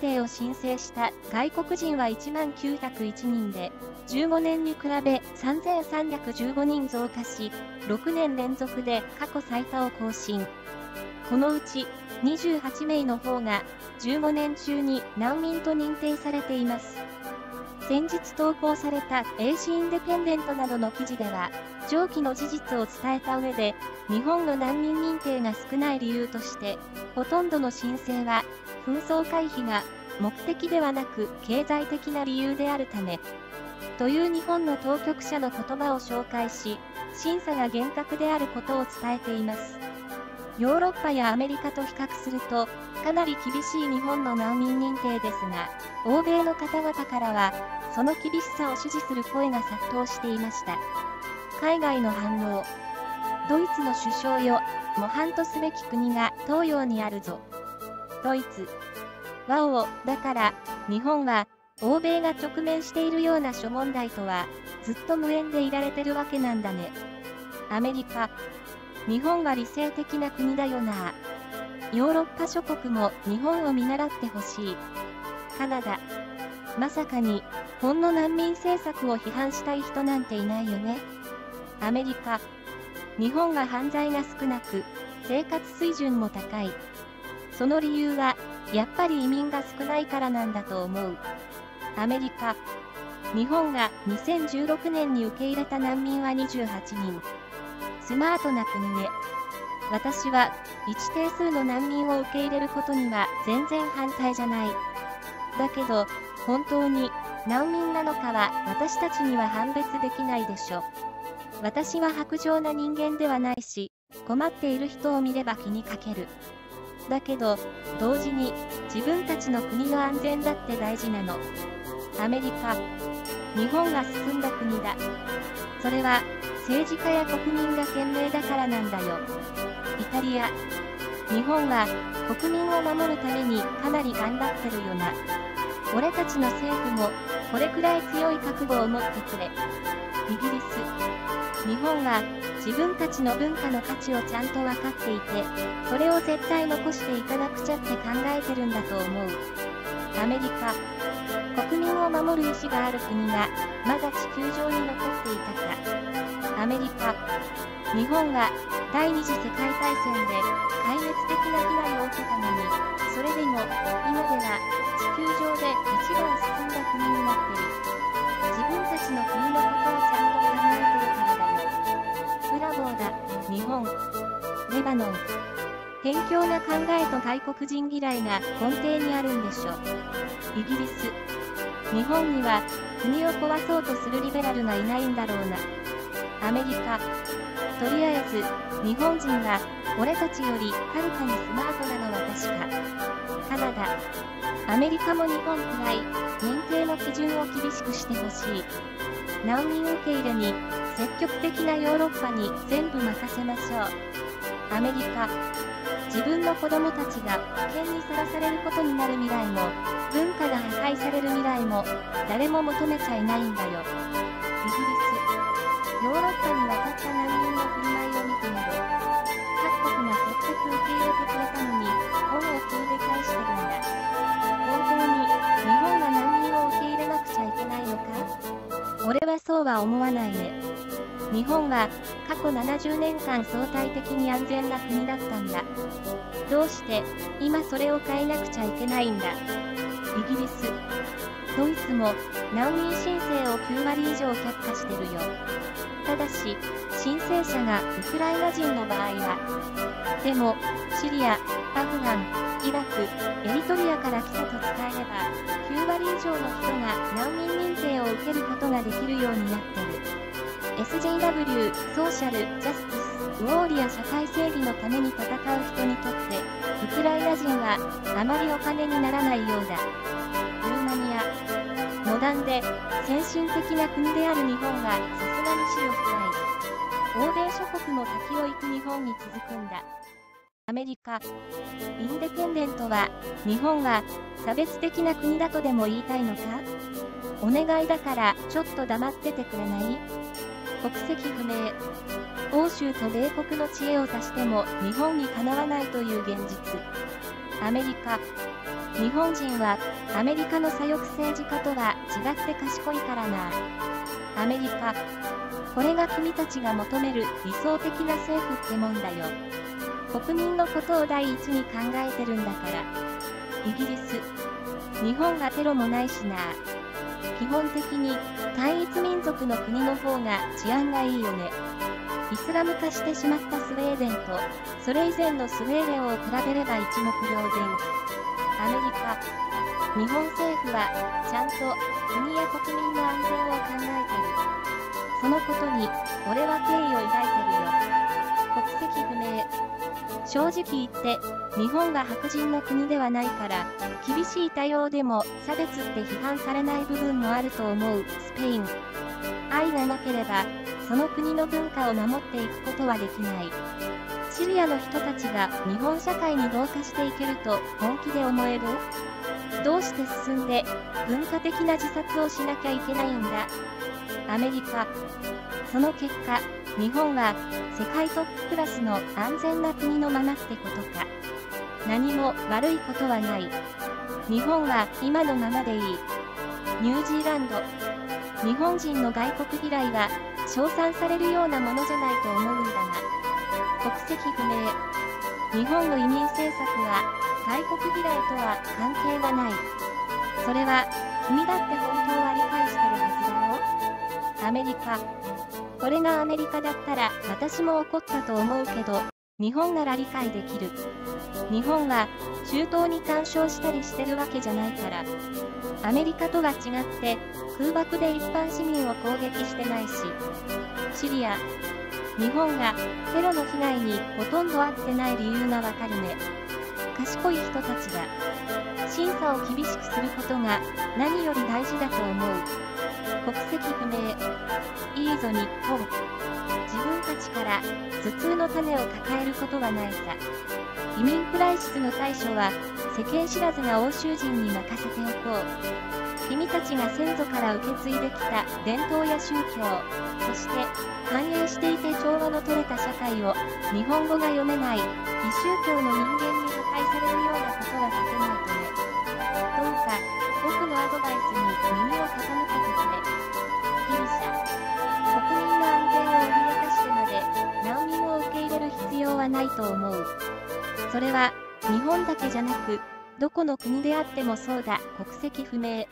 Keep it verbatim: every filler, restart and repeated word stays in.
定を申請した外国人はいちまんきゅうひゃくいちにんで、じゅうごねんに比べさんぜんさんびゃくじゅうごにん増加し、ろくねん連続で過去最多を更新。このうちにじゅうはちめいの方がじゅうごねん中に難民と認定されています。先日投稿された英紙インデペンデントなどの記事では、上記の事実を伝えた上で、日本の難民認定が少ない理由として、ほとんどの申請は、紛争回避が目的ではなく経済的な理由であるため、という日本の当局者の言葉を紹介し、審査が厳格であることを伝えています。ヨーロッパやアメリカと比較すると、かなり厳しい日本の難民認定ですが、欧米の方々からは、その厳しさを支持する声が殺到していました。海外の反応。ドイツの首相よ、模範とすべき国が東洋にあるぞ。ドイツ。わお、だから、日本は、欧米が直面しているような諸問題とは、ずっと無縁でいられてるわけなんだね。アメリカ。日本は理性的な国だよな。ヨーロッパ諸国も日本を見習ってほしい。カナダ。まさかに、ほんの難民政策を批判したい人なんていないよね。アメリカ。日本は犯罪が少なく、生活水準も高い。その理由は、やっぱり移民が少ないからなんだと思う。アメリカ。日本がにせんじゅうろくねんに受け入れた難民はにじゅうはちにん。スマートな国ね。私は、一定数の難民を受け入れることには全然反対じゃない。だけど、本当に難民なのかは私たちには判別できないでしょ。私は薄情な人間ではないし、困っている人を見れば気にかける。だけど、同時に自分たちの国の安全だって大事なの。アメリカ。日本が進んだ国だ。それは政治家や国民が賢明だからなんだよ。イタリア。日本は国民を守るためにかなり頑張ってるよな。俺たちの政府もこれくらい強い覚悟を持ってくれ。イギリス。日本は自分たちの文化の価値をちゃんと分かっていて、それを絶対残していかなくちゃって考えてるんだと思う。アメリカ。国民を守る意志がある国がまだ地球上に残っていたか。アメリカ。日本は第二次世界大戦で壊滅的な被害を受けたのに、それでも今では地球上で一番進んだ国になってる。自分たちの国のことをちゃんと考えてるからだよ。ブラボーだ、日本。レバノン。偏狭な考えと外国人嫌いが根底にあるんでしょ。イギリス。日本には国を壊そうとするリベラルがいないんだろうな。アメリカ。とりあえず、日本人は俺たちよりはるかにスマートなのは確か。カナダ。アメリカも日本くらい認定の基準を厳しくしてほしい。難民受け入れに積極的なヨーロッパに全部任せましょう。アメリカ。自分の子供たちが危険にさらされることになる未来も、文化が破壊される未来も、誰も求めちゃいないんだよ。イギリス。ヨーロッパに渡った難民の振る舞いを見てみろ。各国がせっかく受け入れてくれたのに、恩を急で返してるんだ。本当に、日本が難民を受け入れなくちゃいけないのか？俺はそうは思わないね。日本は過去ななじゅうねんかん相対的に安全な国だったんだ。どうして今それを変えなくちゃいけないんだ。イギリス。ドイツも難民申請をきゅうわり以上却下してるよ。ただし、申請者がウクライナ人の場合は。でも、シリア、アフガン、イラク、エリトリアから来たと伝えれば、きゅうわり以上の人が難民認定を受けることができるようになってる。エスジェイダブリュー、ソーシャル、ジャスティス、ウォーリア社会正義のために戦う人にとって、ウクライナ人はあまりお金にならないようだ。ルーマニア。モダンで先進的な国である日本がさすがに死を深い。欧米諸国も先を行く日本に続くんだ。アメリカ。インデペンデントは、日本は差別的な国だとでも言いたいのか？お願いだからちょっと黙っててくれない？国籍不明。欧州と米国の知恵を足しても日本にかなわないという現実。アメリカ。 日本人はアメリカの左翼政治家とは違って賢いからな。アメリカ、これが君たちが求める理想的な政府ってもんだよ。国民のことを第一に考えてるんだから。イギリス、日本はテロもないしな。基本的に単一民族の国の方が治安がいいよね。イスラム化してしまったスウェーデンと、それ以前のスウェーデンを比べれば一目瞭然。アメリカ、日本政府はちゃんと国や国民の安全を考えてる。そのことに俺は敬意を抱いてるよ。国籍不明。正直言って日本が白人の国ではないから厳しい対応でも差別って批判されない部分もあると思う。スペイン。愛がなければその国の文化を守っていくことはできない。シリアの人たちが日本社会に同化していけると本気で思える？どうして進んで文化的な自殺をしなきゃいけないんだ。アメリカ。その結果、日本は世界トップクラスの安全な国のままってことか。何も悪いことはない。日本は今のままでいい。ニュージーランド。日本人の外国嫌いは称賛されるようなものじゃないと思うんだが。国籍不明。日本の移民政策は外国嫌いとは関係がない。それは君だって本当は理解してるはずだろ。アメリカ。これがアメリカだったら私も怒ったと思うけど、日本なら理解できる。日本は中東に干渉したりしてるわけじゃないから。アメリカとは違って空爆で一般市民を攻撃してないし。シリア。日本がテロの被害にほとんど遭ってない理由がわかるね。賢い人たちだ。審査を厳しくすることが何より大事だと思う。国籍不明。いいぞ日本。自分たちから頭痛の種を抱えることはないさ。移民クライシスの対処は世間知らずな欧州人に任せておこう。君たちが先祖から受け継いできた伝統や宗教、そして繁栄していて調和の取れた社会を日本語が読めない異宗教の人間に破壊されるようなことはさせないとね。どうか僕のアドバイスに耳を傾けてくれ。ギリシャ。国民の安全を脅かしてまで難民を受け入れる必要はないと思う。それは日本だけじゃなくどこの国であってもそうだ。国籍不明。